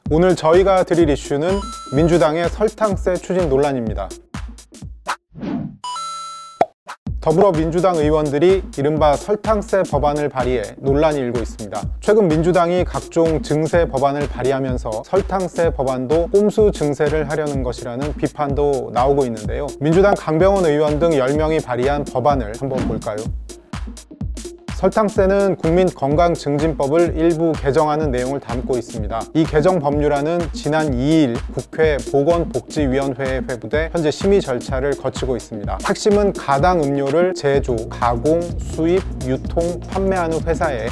오늘 저희가 드릴 이슈는 민주당의 설탕세 추진 논란입니다. 더불어민주당 의원들이 이른바 설탕세 법안을 발의해 논란이 일고 있습니다. 최근 민주당이 각종 증세 법안을 발의하면서 설탕세 법안도 꼼수 증세를 하려는 것이라는 비판도 나오고 있는데요. 민주당 강병원 의원 등 10명이 발의한 법안을 한번 볼까요? 설탕세는 국민건강증진법을 일부 개정하는 내용을 담고 있습니다. 이 개정 법률안은 지난 2일 국회 보건복지위원회에 회부돼 현재 심의 절차를 거치고 있습니다. 핵심은 가당 음료를 제조, 가공, 수입, 유통, 판매하는 회사에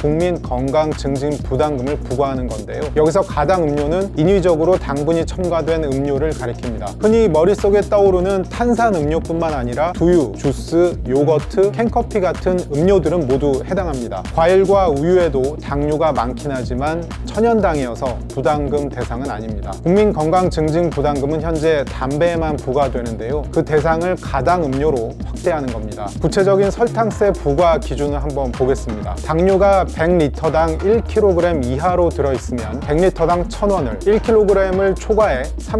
국민건강증진 부담금을 부과하는 건데요. 여기서 가당 음료는 인위적으로 당분이 첨가된 음료를 가리킵니다. 흔히 머릿속에 떠오르는 탄산음료뿐만 아니라 두유, 주스, 요거트, 캔커피 같은 음료들은 모두 해당합니다. 과일과 우유에도 당류가 많긴 하지만 천연당이어서 부담금 대상은 아닙니다. 국민건강증진 부담금은 현재 담배에만 부과되는데요. 그 대상을 가당 음료로 확대하는 겁니다. 구체적인 설탕세 부과 기준을 한번 보겠습니다. 당류가 100리터당 1kg 이하로 들어있으면 100리터당 1,000원을, 1kg을 초과해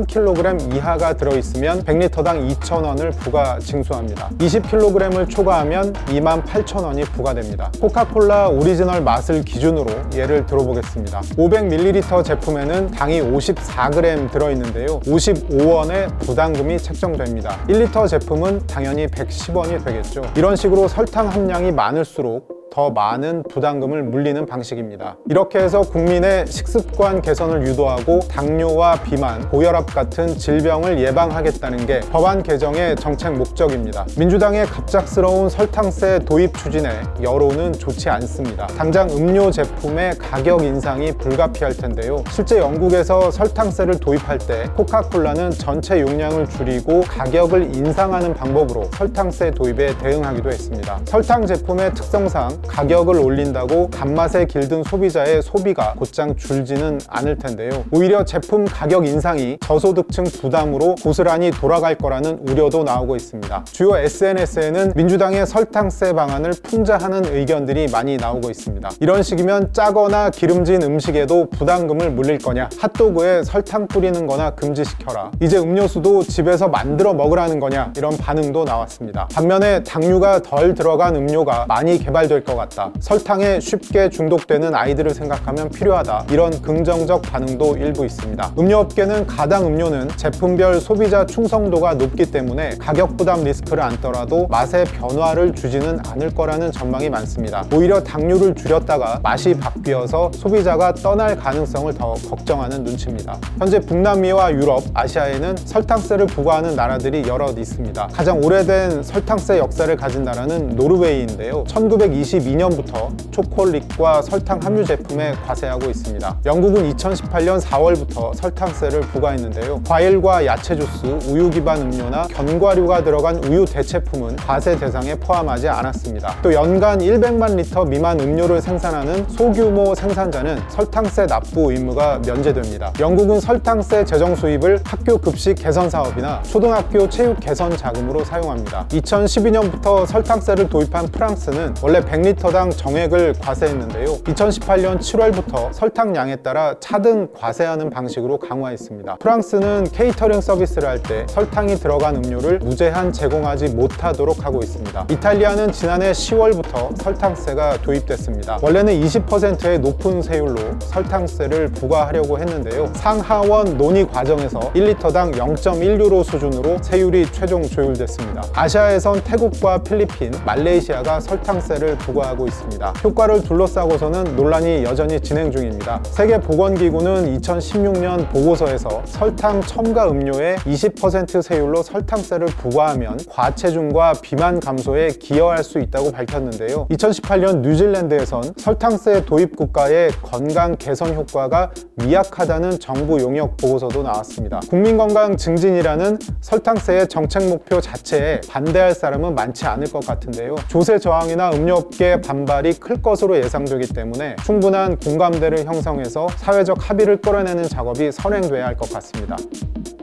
3kg 이하가 들어있으면 100리터당 2,000원을 부과 징수합니다. 20kg을 초과하면 28,000원이 부과됩니다. 코카콜라 오리지널 맛을 기준으로 예를 들어보겠습니다. 500ml 제품에는 당이 54g 들어있는데요. 55원의 부담금이 책정됩니다. 1리터 제품은 당연히 110원이 되겠죠. 이런 식으로 설탕 함량이 많을수록 더 많은 부담금을 물리는 방식입니다. 이렇게 해서 국민의 식습관 개선을 유도하고 당뇨와 비만, 고혈압 같은 질병을 예방하겠다는 게 법안 개정의 정책 목적입니다. 민주당의 갑작스러운 설탕세 도입 추진에 여론은 좋지 않습니다. 당장 음료 제품의 가격 인상이 불가피할 텐데요. 실제 영국에서 설탕세를 도입할 때 코카콜라는 전체 용량을 줄이고 가격을 인상하는 방법으로 설탕세 도입에 대응하기도 했습니다. 설탕 제품의 특성상 가격을 올린다고 단맛에 길든 소비자의 소비가 곧장 줄지는 않을 텐데요. 오히려 제품 가격 인상이 저소득층 부담으로 고스란히 돌아갈 거라는 우려도 나오고 있습니다. 주요 SNS에는 민주당의 설탕세 방안을 풍자하는 의견들이 많이 나오고 있습니다. 이런 식이면 짜거나 기름진 음식에도 부담금을 물릴 거냐, 핫도그에 설탕 뿌리는 거나 금지시켜라, 이제 음료수도 집에서 만들어 먹으라는 거냐, 이런 반응도 나왔습니다. 반면에 당류가 덜 들어간 음료가 많이 개발될 것 같다, 설탕에 쉽게 중독되는 아이들을 생각하면 필요하다, 이런 긍정적 반응도 일부 있습니다. 음료업계는 가당 음료는 제품별 소비자 충성도가 높기 때문에 가격 부담 리스크를 안더라도 맛의 변화를 주지는 않을 거라는 전망이 많습니다. 오히려 당류를 줄였다가 맛이 바뀌어서 소비자가 떠날 가능성을 더 걱정하는 눈치입니다. 현재 북남미와 유럽, 아시아에는 설탕세를 부과하는 나라들이 여럿 있습니다. 가장 오래된 설탕세 역사를 가진 나라는 노르웨이인데요. 1922년부터 초콜릿과 설탕 함유 제품에 과세하고 있습니다. 영국은 2018년 4월부터 설탕세를 부과했는데요. 과일과 야채 주스, 우유 기반 음료나 견과류가 들어간 우유 대체품은 과세 대상에 포함하지 않았습니다. 또 연간 100만 리터 미만 음료를 생산하는 소규모 생산자는 설탕세 납부 의무가 면제됩니다. 영국은 설탕세 재정 수입을 학교 급식 개선 사업이나 초등학교 체육 개선 자금으로 사용합니다. 2012년부터 설탕세를 도입한 프랑스는 원래 100리터당 정액을 과세했는데요. 2018년 7월부터 설탕량에 따라 차등 과세하는 방식으로 강화했습니다. 프랑스는 케이터링 서비스를 할 때 설탕이 들어간 음료를 무제한 제공하지 못하도록 하고 있습니다. 이탈리아는 지난해 10월부터 설탕세가 도입됐습니다. 원래는 20%의 높은 세율로 설탕세를 부과하려고 했는데요. 상하원 논의 과정에서 1리터당 0.1유로 수준으로 세율이 최종 조율됐습니다. 아시아에선 태국과 필리핀, 말레이시아가 설탕세를 부과하고 있습니다. 효과를 둘러싸고서는 논란이 여전히 진행 중입니다. 세계보건기구는 2016년 보고서에서 설탕 첨가 음료에 20% 세율로 설탕세를 부과하면 과체중과 비만 감소에 기여할 수 있다고 밝혔는데요. 2018년 뉴질랜드에선 설탕세 도입 국가의 건강 개선 효과가 미약하다는 정부 용역 보고서도 나왔습니다. 국민건강 증진이라는 설탕세의 정책 목표 자체에 반대할 사람은 많지 않을 것 같은데요. 조세 저항이나 음료업계 반발이 클 것으로 예상되기 때문에 충분한 공감대를 형성해서 사회적 합의를 끌어내는 작업이 선행돼야 할 것 같습니다.